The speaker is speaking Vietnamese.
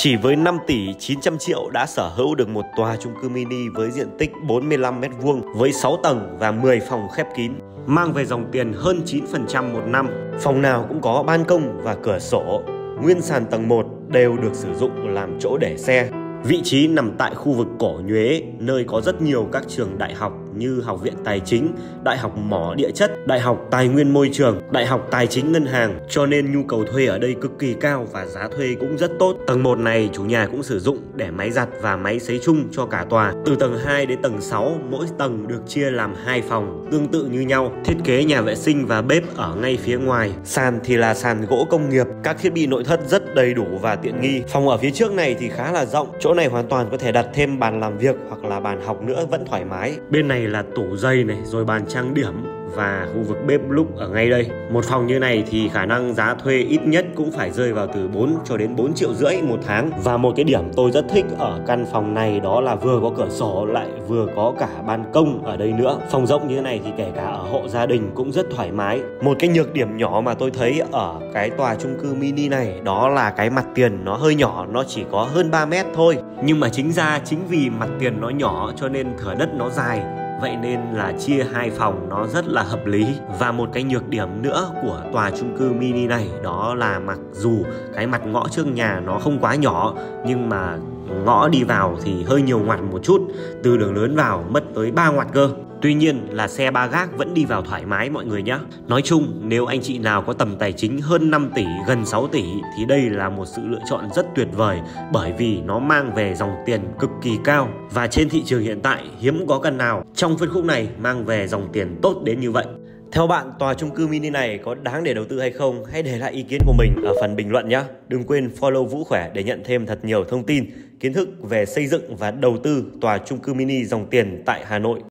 Chỉ với 5 tỷ 900 triệu đã sở hữu được một tòa chung cư mini với diện tích 45 m² với 6 tầng và 10 phòng khép kín, mang về dòng tiền hơn 9% một năm. Phòng nào cũng có ban công và cửa sổ, nguyên sàn tầng 1 đều được sử dụng làm chỗ để xe. Vị trí nằm tại khu vực Cổ Nhuế, nơi có rất nhiều các trường đại học như Học viện Tài chính, Đại học Mỏ Địa chất, Đại học Tài nguyên Môi trường, Đại học Tài chính Ngân hàng, cho nên nhu cầu thuê ở đây cực kỳ cao và giá thuê cũng rất tốt. Tầng 1 này chủ nhà cũng sử dụng để máy giặt và máy sấy chung cho cả tòa. Từ tầng 2 đến tầng 6, mỗi tầng được chia làm 2 phòng tương tự như nhau. Thiết kế nhà vệ sinh và bếp ở ngay phía ngoài. Sàn thì là sàn gỗ công nghiệp, các thiết bị nội thất rất đầy đủ và tiện nghi. Phòng ở phía trước này thì khá là rộng, chỗ này hoàn toàn có thể đặt thêm bàn làm việc hoặc là bàn học nữa vẫn thoải mái. Bên này là tủ giày này, rồi bàn trang điểm và khu vực bếp lúc ở ngay đây. Một phòng như này thì khả năng giá thuê ít nhất cũng phải rơi vào từ 4 cho đến 4,5 triệu một tháng. Và một cái điểm tôi rất thích ở căn phòng này đó là vừa có cửa sổ lại vừa có cả ban công ở đây nữa. Phòng rộng như thế này thì kể cả ở hộ gia đình cũng rất thoải mái. Một cái nhược điểm nhỏ mà tôi thấy ở cái tòa chung cư mini này đó là cái mặt tiền nó hơi nhỏ, nó chỉ có hơn 3 mét thôi. Nhưng mà chính vì mặt tiền nó nhỏ cho nên thửa đất nó dài, vậy nên là chia 2 phòng nó rất là hợp lý. Và một cái nhược điểm nữa của tòa chung cư mini này đó là mặc dù cái mặt ngõ trước nhà nó không quá nhỏ, nhưng mà ngõ đi vào thì hơi nhiều ngoặt một chút. Từ đường lớn vào mất tới 3 ngoặt cơ. Tuy nhiên là xe ba gác vẫn đi vào thoải mái mọi người nhé. Nói chung nếu anh chị nào có tầm tài chính hơn 5 tỷ, gần 6 tỷ thì đây là một sự lựa chọn rất tuyệt vời, bởi vì nó mang về dòng tiền cực kỳ cao. Và trên thị trường hiện tại hiếm có căn nào trong phân khúc này mang về dòng tiền tốt đến như vậy. Theo bạn, tòa chung cư mini này có đáng để đầu tư hay không? Hãy để lại ý kiến của mình ở phần bình luận nhé. Đừng quên follow Vũ Khỏe để nhận thêm thật nhiều thông tin, kiến thức về xây dựng và đầu tư tòa chung cư mini dòng tiền tại Hà Nội.